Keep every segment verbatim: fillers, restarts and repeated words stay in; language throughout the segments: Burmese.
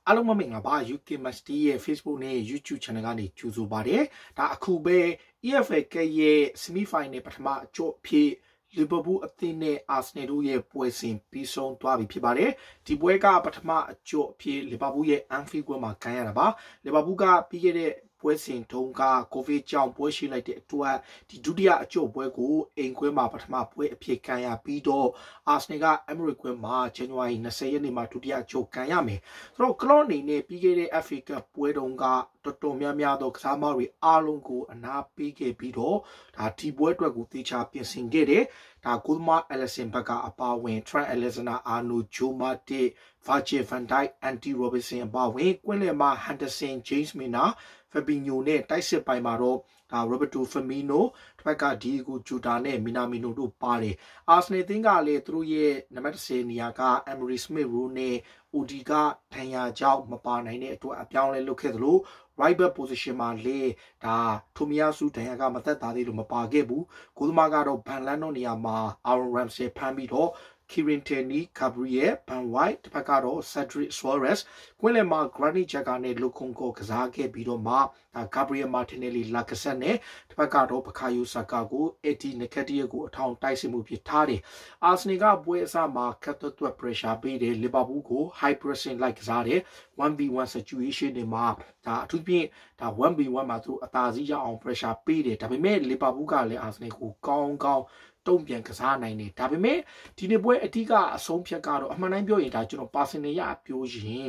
အားလုံးမင်္ဂလာပါ U K Masti ရဲ့ Facebook နဲ့ YouTube Channel ကနေကြိုဆိုပါတယ်ဒါအခုပဲ E F L ကရဲ့ Semi Final ပထမအကျော့ဖြစ် Liverpool အသင်းနဲ့ Arsenal တို့ရဲ့ပွဲစဉ်ပြီးဆုံးသွားပြီဖြစ်ပါတယ်ဒီပွဲကပထမအကျော့ဖြစ် Liverpool ရဲ့ Anfield ပွဲမှာခံရတာပါ Liverpool ကပြီးခဲ့တဲ့ပွဲစဉ်တုန်းက COVID ကြောင့်ပွဲရှိလိုက်တဲ့အတွက်ဒီဒုတိယအကျော့ပွဲကိုအိမ်ခွဲမှာပထမပွဲအဖြစ်ခံရပြီးတော့ Arsenal က Emirates ခွဲမှာ January 20ရက်နေ့မှာဒုတိယအကျော့ခံရမယ်ဆိုတော့ Klopp အနေနဲ့ပြီးခဲ့တဲ့ F A Cup ပွဲတုန်းကတော်တော်များများသောကစားသမားတွေအားလုံးကိုအနာပေးခဲ့ပြီးတော့ဒါဒီပွဲအတွက်ကိုသေချာပြင်ဆင်ခဲ့တယ်ဒါကိုသမား Alisson ဘက်ကအပါဝင် Trent Alexander-Arnold Joe Matip Virgil van Dijk Andy Robertson အပါဝင်ကွင်းလယ်မှာ Henderson James Milner Fabinho နဲ့တိုက်စစ်ပိုင်းမှာတော့ဒါ Roberto Firmino တစ်ဖက်က Diego Jota နဲ့ Minamino တို့ပါတယ် Arsenal သင်းကလည်းသူတို့ရဲ့နံပါတ်tenနေရာက Emery Smith Rowe နဲ့ Odi ကဒဏ်ရာကြောင့်မပါနိုင်တဲ့အတွက်အပြောင်းလဲလုပ်ခဲ့သလို right back position မှာလေဒါ Tomiyasu ဒဏ်ရာကမသက်သာသေးလို့မပါခဲ့ဘူးကိုသမားကတော့ Van Lano နေရာမှာ Aaron Ramsey ဖမ်းပြီးတော့ Kieran Tierney Gabriel Ben White တစ်ဖက်ကတော့ Cedric Soares ကွင်းလယ်မှာ Granit Xhaka နဲ့ Lokonga ကစားခဲ့ပြီးတော့မှ Gabriel Martinelli Lacazette နဲ့တစ်ဖက်ကတော့ Bukayo Saka ကို Eddie Nketiah ကိုအထောင်တိုက်စစ်မှုဖြစ်ထားတယ် Arsenal ကပွဲအစမှာ cut the threat pressure ပေးတယ် Liverpool ကို high pressing လိုက်ကစားတယ် one v one situation တွေမှာဒါအထူးဖြင့်ဒါ one v one မှာသူအသာစီးရအောင် pressure ပေးတယ်ဒါပေမဲ့ Liverpool ကလည်း Arsenal ကိုကောင်းကောင်းတုံ့ပြန်ကစားနိုင်တယ်ဒါပေမဲ့ဒီနေ့ပွဲအဓိကအဆုံးဖြတ်ကတော့အမှန်တိုင်းပြောရင်ဒါကျွန်တော် personal ရပြောရင်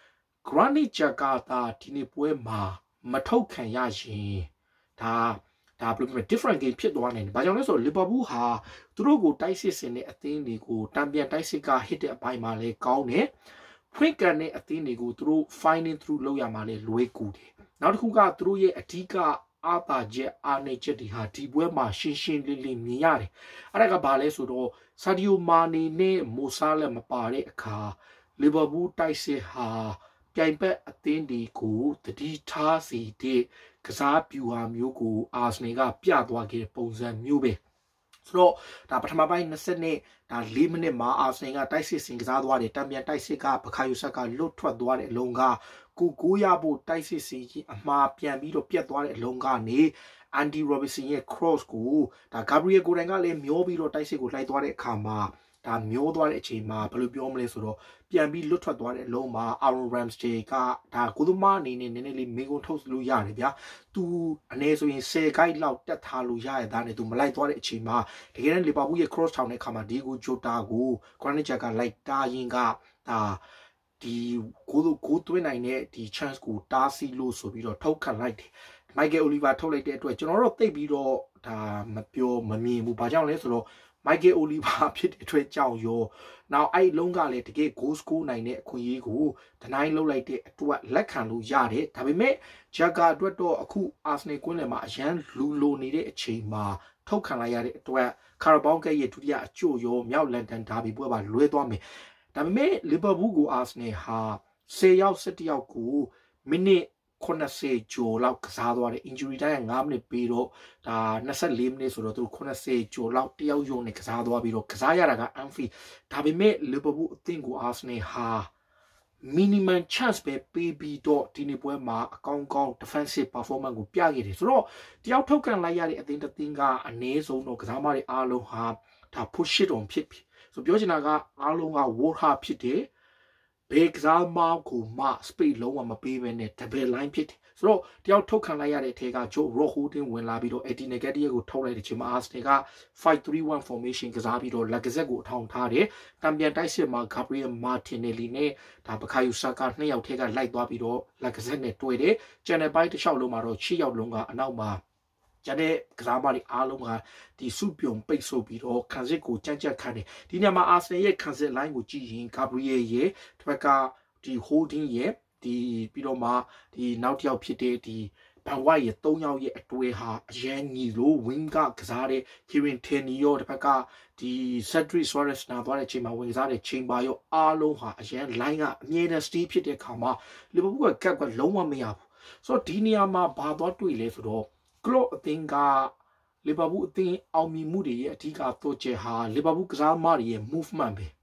Granit Xhaka သာဒီနေ့ပွဲမှာမထုတ်ခံရရင်ဒါဒါဘယ်လို different game ဖြစ်သွားနိုင်တယ်။ဘာကြောင့်လဲဆိုတော့ Liverpool ဟာသူတို့ကိုတိုက်စစ်စင်တဲ့အသင်းတွေကိုတံပြန်တိုက်စစ်က hit တဲ့အပိုင်းမှာလည်းကောင်းတယ်။ quick ကန်တဲ့အသင်းတွေကိုသူတို့ finding through လုပ်ရမှာလည်းလွယ်ကူတယ်။နောက်တစ်ခုကသူတို့ရဲ့အဓိကအာသာချက်အာနေချက်တွေဟာဒီပွဲမှာရှင်းရှင်းလင်းလင်းမြင်ရတယ်။အဲ့ဒါကဘာလဲဆိုတော့ Sadio Mane နဲ့ Mo Salah မပါတဲ့အခါ Liverpool တိုက်စစ်ဟာပြိုင်ဘက်အသင်းတွေကိုတတိထားစီတဲ့ကစားပြူဟာမျိုးကို Arsenal ကပြသွားခဲ့တဲ့ပုံစံမျိုးပဲဆိုတော့ဒါပထမပိုင်းtwentyနဲ့ဒါfourမိနစ်မှာ Arsenal ကတိုက်စစ်စင်ကစားသွားတယ်တံပြန်တိုက်စစ်က Bukayo Saka လွတ်ထွက်သွားတဲ့အလုံးကကိုကိုရဖို့တိုက်စစ်စီအမှားပြန်ပြီးတော့ပြတ်သွားတဲ့အလုံးကနေ Andy Robertson ရဲ့ cross ကိုဒါ Gabriel ကိုယ်တိုင်ကလည်းမျောပြီးတော့တိုက်စစ်ကိုလိုက်သွားတဲ့အခါမှာဒါမျောသွားတဲ့အချိန်မှာဘယ်လိုပြောမလဲဆိုတော့ပြန်ပြီးလွတ်ထွက်သွားတဲ့အလုံးမှာ Aaron Ramsey ကဒါကိုသမားအနေနဲ့နည်းနည်းလေးမေကွန်ထုတ်လို့ရတယ်ဗျာသူအနေဆိုရင်ten ဂိုက်လောက်တက်ထားလို့ရရတဲ့နဲ့သူမလိုက်သွားတဲ့အချိန်မှာတကယ်တမ်း Liverpool ရဲ့ cross ထောင်တဲ့အခါမှာ Diego Jota ကို Granit Xhaka လိုက်တားရင်ကဒါဒီကိုကိုသွင်းနိုင်တဲ့ဒီ chance ကိုတားဆီးလို့ဆိုပြီးတော့ထုတ်ခတ်လိုက်တယ် Michael Oliver ထုတ်လိုက်တဲ့အတွက်ကျွန်တော်တို့သိပြီးတော့ဒါမပြောမမြင်ဘူးဘာကြောင့်လဲဆိုတော့ Michael Oliver ဖြစ်တဲ့အတွက်ကြောင့်ရောနောက်အဲ့လုံးကလည်းတကယ် goal score နိုင်တဲ့အခွင့်အရေးကိုဒနိုင်လုပ်လိုက်တဲ့အတွက်လက်ခံလို့ရတယ်ဒါပေမဲ့ Xhaka အတွက်တော့အခု Arsenal ကွင်းလယ်မှာအရန်လူလိုနေတဲ့အချိန်မှာထုတ်ခံလိုက်ရတဲ့အတွက် Carabao Cup ရဲ့ဒုတိယအကျိုးရောမြောက်လန်ဒန်ဒါဘီပွဲပါလွဲသွားမယ်ဒါပေမဲ့ Liverpool ကို Arsenal ဟာtenယောက်elevenယောက်ကိုမိနစ်ninetyကျော်လောက်ကစားသွားတယ် injury time ကfiveမိနစ်ပြီးတော့ဒါtwenty-fourမိနစ်ဆိုတော့သူninetyကျော်လောက်တယောက်ယုံနဲ့ကစားသွားပြီးတော့ကစားရတာက Anfield ဒါပေမဲ့ Liverpool အသင်းကို Arsenal ဟာ minimum chance ပဲပေးပြီးတော့ဒီနေ့ပွဲမှာအကောင်းကောင်း defensive performance ကိုပြခဲ့တယ်ဆိုတော့တယောက်ထုတ်ကန်လိုက်ရတဲ့အသင်းတစ်သင်းကအနည်းဆုံးတော့ကစားမတွေအားလုံးဟာဒါ push it on ဖြစ်ပြီဆိုပြောချင်တာကအားလုံးက work hard ဖြစ်တယ်ဘေးကစားမောင်းကိုမှ space လုံးဝမပေးဘဲနဲ့ double line ဖြစ်တယ်ဆိုတော့တယောက်ထုတ်ခံလိုက်ရတဲ့အထက်က Joe Roholding ဝင်လာပြီးတော့ Eddie Nketiah ကိုထုတ်လိုက်တဲ့ချိန်မှာ Arsenal ကfive three one formation ကစားပြီးတော့ Lacazette ကိုအထောင်ထားတယ်တံပြန်တိုက်စစ်မှာ Gabriel Martinelli နဲ့ဒါ Bukayo Saka နှစ်ယောက်ထက်ကလိုက်သွားပြီးတော့ Lacazette နဲ့တွေ့တယ် Channel ပိုင်းတစ်လျှောက်လုံးမှာတော့sixယောက်လုံးကအနောက်မှာကျန်တဲ့ကစားမတွေအားလုံးကဒီစုပြုံပိတ်ဆို့ပြီးတော့ခံစစ်ကိုကြမ်းကြက်ခံတယ်ဒီညမှာ Arsenal ရဲ့ခံစစ် line ကိုကြည့်ရင် Gabriel ရဲ့တစ်ဖက်ကဒီ Holding ရဲ့ဒီပြီးတော့မှဒီနောက်တစ်ယောက်ဖြစ်တဲ့ဒီ Van White ရဲ့threeယောက်ရဲ့အတွဲဟာအရန်ညီလို့ wing ကကစားတဲ့ Kieran Tierney ရောတစ်ဖက်ကဒီ Cedric Soares နာသွားတဲ့ချိန်မှာဝင်စားတဲ့ Chamber ရောအားလုံးဟာအရန် line ကအမြဲတမ်း stay ဖြစ်တဲ့အခါမှာ Liverpool က gap ကလုံးဝမရဘူးဆိုတော့ဒီနေရာမှာဘာသွားတွေ့လဲဆိုတော့ Klopp အသင်းက Liverpool အသင်းအောင်မြင်မှုတွေရဲ့အဓိကသောချက်ဟာ Liverpool ကစားသမားတွေရဲ့ movement ပဲ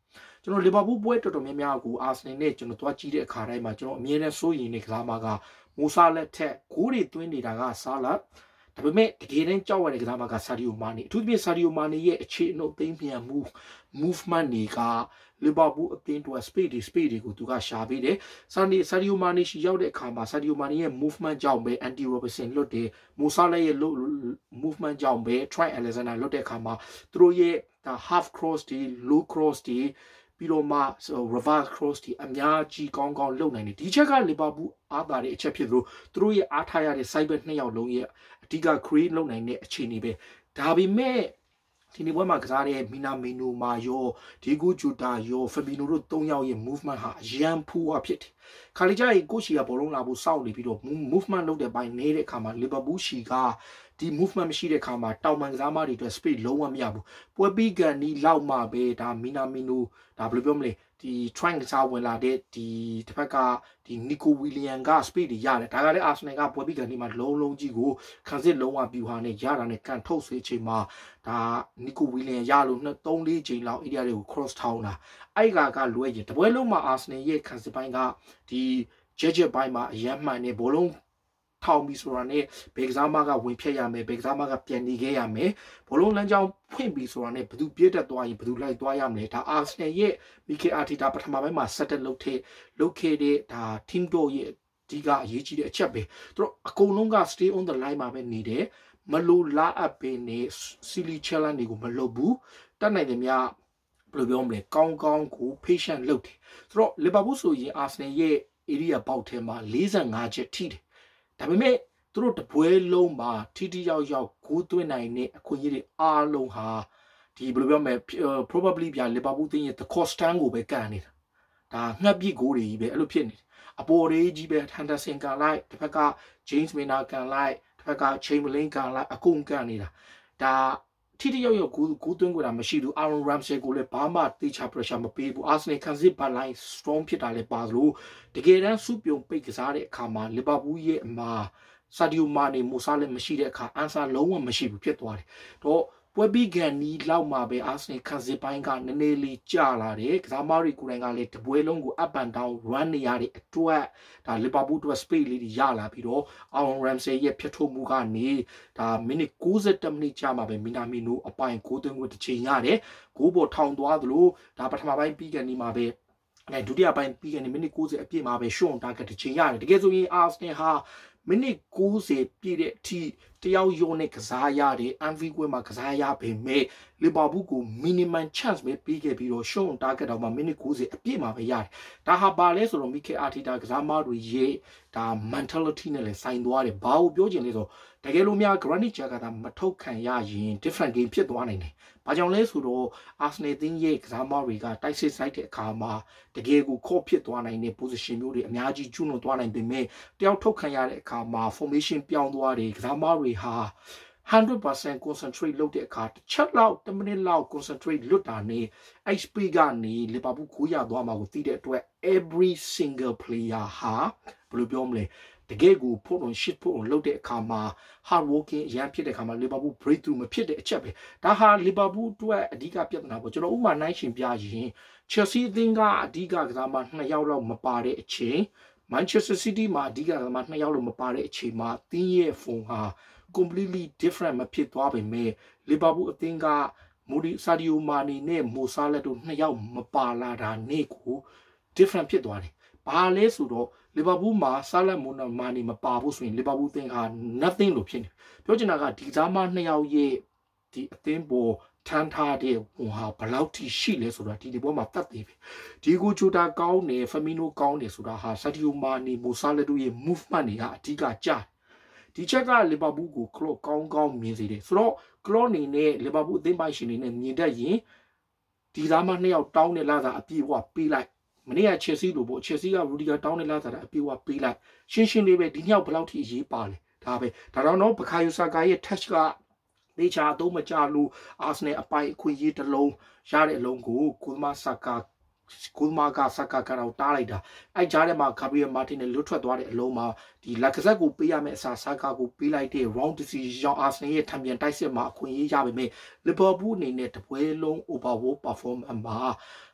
ကျွန်တော်လီဗာပူးပွဲတော်တော်များများကိုအာဆနယ်နဲ့ကျွန်တော်တွားကြည့်တဲ့အခါတိုင်းမှာကျွန်တော်အမြဲတမ်းစိုးရိမ်နေကစားမကမိုဆာလက်ထက်ဂိုးတွေသွင်းနေတာကဆာလာဒါပေမဲ့တကယ်တမ်းကြောက်ရတဲ့ကစားမကဆာဒီယိုမာနီအထူးသဖြင့်ဆာဒီယိုမာနီရဲ့အခြေအနှုတ်သိမ်းပြန်မှု movement တွေကလီဗာပူးအသင်းတော် speed တွေ speed တွေကိုသူကရှာပေးတယ်ဆာနီဆာဒီယိုမာနီရှိရောက်တဲ့အခါမှာဆာဒီယိုမာနီရဲ့ movement ကြောင့်ပဲ anti robertson လွတ်တယ်မိုဆာလက်ရဲ့ movement ကြောင့်ပဲ try alexander လွတ်တဲ့အခါမှာသူတို့ရဲ့ half cross တွေ low cross တွေပြီးတော့မှ reverse cross တွေအများကြီးကောင်းကောင်းလုပ်နိုင်တယ်ဒီချက်ကလီဗာပူးအားသာတဲ့အချက်ဖြစ်လို့သူတို့ရဲ့အားထားရတဲ့ side back နှစ်ယောက်လုံးရဲ့အဓိက create လုပ်နိုင်တဲ့အခြေအနေပဲဒါပေမဲ့ဒီနေ့ပွဲမှာကစားတဲ့မီနာမီနိုမာယောဒီဂိုဂျူတာယောဖဘီနိုတို့သုံးယောက်ရဲ့ movement ဟာအရန်ဖူးအဖြစ်တယ်ခါလီဂျာရဲ့ကိုချီကဘောလုံးလာဖို့စောင့်နေပြီးတော့ movement လုပ်တဲ့ပိုင်းနေတဲ့အခါမှာလီဗာပူးရှီကဒီ movement မရှိတဲ့အခါမှာတောင်ပန်ကစားမတွေအတွက် speed လုံးဝမရဘူးပွဲပြီးကန်ဒီလောက်မှပဲဒါမီနာမီနိုဒါဘယ်လိုပြောမလဲဒီ try ကစားဝင်လာတဲ့ဒီတစ်ဖက်ကဒီနီကိုဝီလီယံက speed တွေရတယ်ဒါကလည်းအာဆနယ်ကပွဲပြီးကန်ဒီမှာလုံးလုံးကြီးကိုခံစစ်လုံးဝပြူဟာနဲ့ရတာနဲ့ကန်ထုတ်ဆွေးချိန်မှာဒါနီကိုဝီလီယံရလို့နှစ်သုံးလေးချိန်လောက် area တွေကို cross ထောင်းလာအဲ့ကကလွဲရင်တပွဲလုံးမှာအာဆနယ်ရဲ့ခံစစ်ပိုင်းကဒီဂျက်ဂျက်ပိုင်းမှာအရန်မှန်နေဘောလုံးထောင်ပြီးဆိုတာနဲ့ဘေကစားမကဝင်ဖြတ်ရမယ်ဘေကစားမကပြန်နေခဲ့ရမယ်ဘောလုံးလမ်းကြောင်းဖွင့်ပြီးဆိုတာနဲ့ဘယ်သူပြေးတက်သွားရင်ဘယ်သူလိုက်သွားရမလဲဒါအာဆနယ်ရဲ့မီကေအာတီတာပထမပိုင်းမှာဆက်တက်လုပ်ထဲလုပ်ခဲ့တဲ့ဒါ team တို့ရဲ့ဒီကအရေးကြီးတဲ့အချက်ပဲသူတို့အကုန်လုံးက stay on the line မှာပဲနေတယ်မလိုလားအပ်ပင်နဲ့ silly challenge တွေကိုမလုပ်ဘူးတတ်နိုင်တယ်များဘယ်လိုပြောမလဲကောင်းကောင်းကို patient လုပ်တယ်ဆိုတော့လီဗာပူးဆိုရင်အာဆနယ်ရဲ့ area ပေါက်ထဲမှာ၄၅ချက်ထိတယ်ဒါပေမဲ့သူတို့တပွဲလုံးမှာထိထိရောက်ရောက်ဂိုးသွင်းနိုင်တဲ့အခွင့်အရေးတွေအားလုံးဟာဒီဘယ်လိုပြောမလဲ probably ပြလီဗာပူးတင်းရဲ့ the constant ကိုပဲကန်နေတာဒါငှက်ပြစ်ဂိုးတွေကြီးပဲအဲ့လိုဖြစ်နေတယ်အပေါ်လေးကြီးပဲ Henderson ကန်လိုက်တစ်ဖက်က James Milner ကန်လိုက်တစ်ဖက်က Chamberlain ကန်လိုက်အကုန်ကန်နေတာဒါထိထိရောက်ရောက်ဂိုးဂိုးသွင်းကြတာမရှိဘူး Aaron Ramsey ကိုလည်းဘာမှတေချာ pressure မပေးဘူး Arsenal ခံစစ်ပါလိုက် strong ဖြစ်တာလည်းပါလို့တကယ်တမ်းစုပြုံပိတ်ကစားတဲ့အခါမှာလီဗာပူးရဲ့အမှာဆာဒီယိုမာနီမိုဆာလည်းမရှိတဲ့အခါအန်ဆာလုံးဝမရှိဘူးဖြစ်သွားတယ်တော့ပွဲပြီးကန်နီလောက်မှပဲအာဆနယ်ခံစစ်ပိုင်းကနည်းနည်းလေးကျလာတယ်ကစားမတွေကိုယ်တိုင်ကလည်းတပွဲလုံးကို up and down run နေရတဲ့အတွက်ဒါလီဗာပူးအတွက် space လေးတွေရလာပြီးတော့ Aaron Ramsey ရဲ့ဖြတ်ထုတ်မှုကနေဒါမိနစ်၉၁မိနစ်ကြာမှပဲမီနာမီနိုအပိုင်ဂိုးသွင်းကိုတစ်ချိန်ရတယ်ဂိုးပေါ်ထောင်သွားသလိုဒါပထမပိုင်းပြီးကန်နီမှာပဲအဲဒုတိယပိုင်းပြီးကန်နီမိနစ်၉၀အပြည့်မှာပဲရှွန်တာကတစ်ချိန်ရတယ်တကယ်ဆိုရင်အာဆနယ်ဟာမိနစ်၉၀ပြည့်တဲ့အထိတယောက်ရောနဲ့ကစားရတယ်အန်ဖီကွဲမှာကစားရပေမဲ့လီဗာပူးကို minimum chance ပဲပေးခဲ့ပြီးတော့ရှုံးတာကက်တော့မှမိနစ်၉၀အပြည့်မှာပဲရတယ်ဒါဟာပါလဲဆိုတော့မီကေအာတီတာကစားမတွေရဲ့ဒါ mentality နဲ့လည်းဆိုင်သွားတယ်ဘာလို့ပြောချင်လဲဆိုတကယ်လို့များ Granit Xhaka ကမထုတ်ခံရရင် different game ဖြစ်သွားနိုင်တယ်ဘာကြောင့်လဲဆိုတော့ Arsenal တင်းရဲ့ကစားမတွေကတိုက်စစ်ဆိုင်တဲ့အခါမှာတကယ်ကိုခေါ့ဖြစ်သွားနိုင်တဲ့ position မျိုးတွေအများကြီးကျွလွန်သွားနိုင်ပေမဲ့တယောက်ထုတ်ခံရတဲ့အခါမှာ formation ပြောင်းသွားတယ်ကစားမတွေဟာone hundred percent concentrate လုပ်တဲ့အခါတစ်ချက်လောက်တစ်မိနစ်လောက် concentrate လွတ်တာနဲ့ H P ကနေလီဗာပူးကိုရသွားမှာကိုသိတဲ့အတွက် every single player ဟာဘယ်လိုပြောမလဲတကယ်ကိုဖို့တော့ shit ဖို့လုပ်တဲ့အခါမှာ hard working အရန်ဖြစ်တဲ့အခါမှာလီဗာပူး breakthrough မဖြစ်တဲ့အချက်ပဲဒါဟာလီဗာပူးအတွက်အဓိကပြဿနာပေါ့ကျွန်တော်ဥပမာနိုင်ရှင်ပြရင် Chelsea အသင်းကအဓိကကစားမနှစ်ယောက်လောက်မပါတဲ့အချိန် Manchester City မှာအဓိကကစားမနှစ်ယောက်လောက်မပါတဲ့အချိန်မှာတင်းရဲ့ဖုန်းဟာ completely different မဖြစ်သွားပေမဲ့လီဗာပူးအသင်းကမိုဒီဆာဒီယိုမာနီနဲ့မိုဆာလက်တို့နှစ်ယောက်မပါလာတာနဲ့ကို different ဖြစ်သွားတယ်ဘာလဲဆိုတော့လီဗာပူးမှာဆာလက်မိုနာမာနီမပါဘူးဆိုရင်လီဗာပူးအသင်းဟာ nothing လို့ဖြစ်နေပြောချင်တာကဒီသားမနှစ်ယောက်ရဲ့ဒီအသင်းပေါ်ထမ်းထားတဲ့ဟိုဟာဘယ်လောက်ထိရှိလဲဆိုတာဒီဒီဘောမှာတတ်သေးပြီဒီကိုဂျိုတာကောင်းတယ်ဖမီနိုကောင်းတယ်ဆိုတာဟာဆာဒီယိုမာနီမိုဆာလက်တို့ရဲ့ movement တွေကအဓိကကြားဒီချက်ကလီဗာပူးကိုကလော့ကောင်းကောင်းမြင်စေတယ်ဆိုတော့ကလော့အနေနဲ့လီဗာပူးအသင်းပိုင်ရှင်တွေနဲ့မြင်တတ်ရင်ဒီသားမနှစ်ယောက်တောင်းတဲ့လာတာအပြည့်အဝပေးလိုက်မနေ့က Chelsea လိုပေါ့ Chelsea က Rudiger တောင်းတဲ့လာတာအပြည့်အဝပေးလိုက်ရှင်းရှင်းလေးပဲဒီနှစ်ယောက်ဘယ်လောက်ထိအရေးပါလဲဒါပဲဒါတော့တော့ဘကာယိုဆာကာရဲ့ touch ကဒေချာအတော့မကြလို့ Arsenal အပိုင်အခွင့်အရေးတစ်လုံးရတဲ့အလုံးကိုကိုမာဆာကာကိုမာကာဆာကာကတော့တားလိုက်တာအဲ့ကြားထဲမှာဂါဘရီယယ်မာတင်နဲ့လွတ်ထွက်သွားတဲ့အလုံးမှာဒီလက်ကဆက်ကိုပေးရမယ့်အစားဆာကာကိုပေးလိုက်တဲ့ round decision ကြောင့် Arsenal ရဲ့ထံပြန်တိုက်စစ်မှာအခွင့်အရေးရပေမဲ့ Liverpool အနေနဲ့တပွဲလုံး overall performance မှာ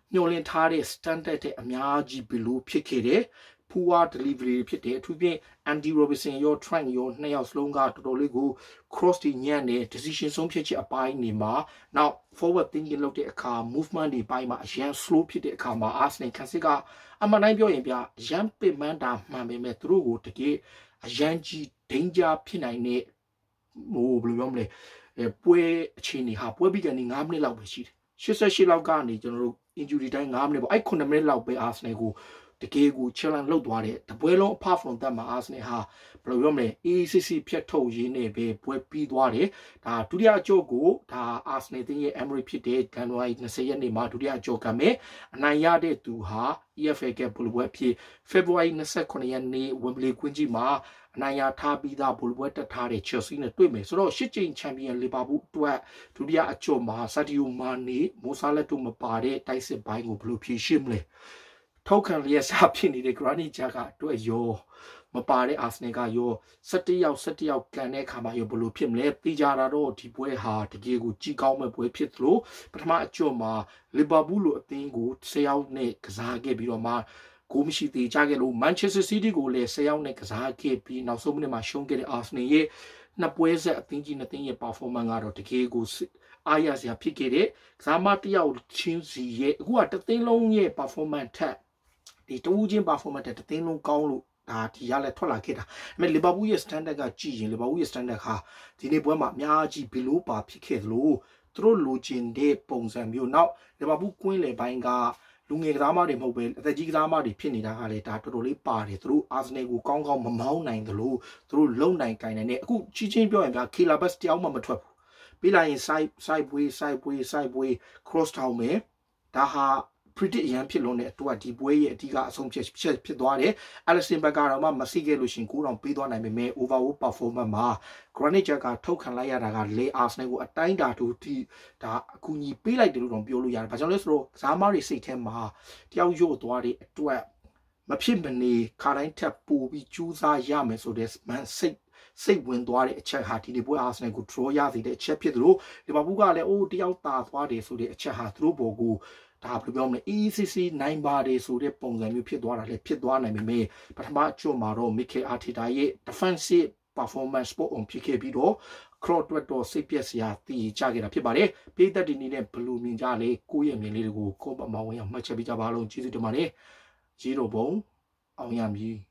ညှို့လင်းထားတဲ့ standard တဲ့အများကြီးဘယ်လိုဖြစ်ခဲ့တယ် poor delivery ဖြစ်တယ်အထူးဖြင့် Andy Robertson ရော Trent ရောနှစ်ယောက်စလုံးကတော်တော်လေးကို cross တွေညံ့တဲ့ decision ဆုံးဖြတ်ချက်အပိုင်းတွေမှာနောက် forward thinking လုပ်တဲ့အခါ movement တွေပိုင်းမှာအရန် slow ဖြစ်တဲ့အခါမှာ Arsenal ခန်းစစ်ကအမှန်တိုင်းပြောရင်ဗျရန်ပင်မန်းတာမှန်ပေမဲ့သူတို့ကိုတကယ်အရန်ကြီး danger ဖြစ်နိုင်တဲ့ဟိုဘယ်လိုပြောမလဲပွဲအခြေအနေဟာပွဲပြီးကနေ၅မိနစ်လောက်ပဲရှိတယ်ရှစ်ဆယ့်ရှစ်လောက်ကနေကျွန်တော်တို့ injury တိုင်း၅မိနစ်ပေါ့အဲ့9မိနစ်လောက်ပဲ Arsenal ကိုတကယ်ကို challenge လုပ်သွားတယ်တပွဲလုံး apart from that မှာ Arsenal ဟာဘယ်လိုပြောမလဲ A C C ဖြတ်ထုတ်ရင်းနဲ့ပဲပွဲပြီးသွားတယ်ဒါဒုတိယအကြော့ကိုဒါ Arsenal တင်းရဲ့ Emery ဖြစ်တဲ့ January 20ရက်နေ့မှာဒုတိယအကြော့ကမဲ့အနိုင်ရတဲ့သူဟာ E F L ကဘယ်လိုပွဲဖြစ် February 29ရက်နေ့ Wembley ကွင်းကြီးမှာအနိုင်ရထားပြီးသားဘယ်လိုပွဲတက်ထားတဲ့ Chelsea နဲ့တွေ့မယ်ဆိုတော့ရှစ်ကြိမ် Champion Liverpool အတွက်ဒုတိယအကြော့မှာ Sadio Mane မိုဆာလက်တို့မပါတဲ့တိုက်စစ်ပိုင်းကိုဘယ်လိုဖြေရှင်းမလဲထောက်ခံလျက်စားဖြစ်နေတဲ့ Granit Xhaka အတွက်ရောမပါတဲ့ Arsenal ကရော၁၁ယောက်၁၁ယောက်ကန်တဲ့အခါမှာရောဘယ်လိုဖြစ်မလဲသိကြတာတော့ဒီပွဲဟာတကယ်ကိုကြီးကောင်းမဲ့ပွဲဖြစ်သလိုပထမအကျော့မှာ Liverpool လိုအသင်းကို၁၀ယောက်နဲ့ကစားခဲ့ပြီးတော့မှကိုမရှိသေးကြခဲ့လို့ Manchester City ကိုလည်း၁၀ယောက်နဲ့ကစားခဲ့ပြီးနောက်ဆုံးမိနစ်မှာရှုံးခဲ့တဲ့ Arsenal ရဲ့နှစ်ပွဲဆက်အသင်းကြီးနှစ်သင်းရဲ့ performance ကတော့တကယ်ကိုအားရစရာဖြစ်ခဲ့တဲ့ကစားမတစ်ယောက်ချင်းစီရဲ့အခုကတသင်းလုံးရဲ့ performance ထက်ဒီတူးချင်း performance တဲ့တသင်းလုံးကောင်းလို့ဒါဒီရလဲထွက်လာခဲ့တာအဲ့မဲ့လီဗာပူးရဲ့ standard ကကြည့်ရင်လီဗာပူးရဲ့ standard ဟာဒီနေ့ပွဲမှာအများကြီးဘီလိုပါဖြစ်ခဲ့သလိုသူတို့လိုချင်တဲ့ပုံစံမျိုးနောက်လီဗာပူးကွင်းလေပိုင်းကလူငယ်ကစားမတွေမဟုတ်ပဲအသက်ကြီးကစားမတွေဖြစ်နေတာကလည်းဒါတော်တော်လေးပါတယ်သူတို့အာဆနယ်ကိုကောင်းကောင်းမမောင်းနိုင်သလိုသူတို့လုံနိုင်ကင်နိုင်တဲ့အခုချင်းချင်းပြောရင်ဗျာ Kila Bus တယောက်မှမထွက်ဘူးပြီးလိုက်ရင် side side way side way side way cross town မယ်ဒါဟာpredict ရန်ဖြစ်လုံးတဲ့အတွက်ဒီပွဲရဲ့အဓိကအဆုံးဖြတ်ဖြစ်သွားတယ်။ Alisson ဘက်ကတော့မှမရှိခဲ့လို့ရှင်ကိုတောင်ပေးသွားနိုင်ပေမဲ့ overall performance မှာ Granit Xhaka ထုတ်ခံလိုက်ရတာကလေ Arsenal ကိုအတိုင်းတာတူဒီဒါအကူအညီပေးလိုက်တယ်လို့တော့ပြောလို့ရတယ်။ဘာကြောင့်လဲဆိုတော့ကစားမတွေစိတ်ထဲမှာတယောက်ရုပ်သွားတဲ့အတွက်မဖြစ်မနေခါတိုင်းထပ်ပို့ပြီးကြိုးစားရမယ်ဆိုတဲ့မန်စိတ်စိတ်ဝင်သွားတဲ့အချက်ဟာဒီဒီပွဲ Arsenal ကို draw ရစေတဲ့အချက်ဖြစ်သလိုဒီမှာဘူးကလည်းအိုးတယောက်သာသွားတယ်ဆိုတဲ့အချက်ဟာသူတို့ဘောကိုဒါဘယ်လိုပြောမလဲ E C C နိုင်ပါတယ်ဆိုတဲ့ပုံစံမျိုးဖြစ်သွားတာလည်းဖြစ်သွားနိုင်ပေမဲ့ပထမအချို့မှာတော့ Mikel Arteta ရဲ့ defensive performance ပေါ်အောင်ဖြစ်ခဲ့ပြီးတော့ Cross အတွက်တော့စိတ်ပျက်စရာတည်ကြခဲ့တာဖြစ်ပါတယ်ပြည်သက်ဒီနေ့နဲ့ဘလူးမြင်ကြလေကိုယ့်ရဲ့မြင်လေးတွေကိုကိုယ့်ဘက်မှာဝင်အောင်မှတ်ချက်ပေးကြပါလို့ကျေးဇူးတင်ပါတယ်ဂျီရိုဘုံအောင်ရမည်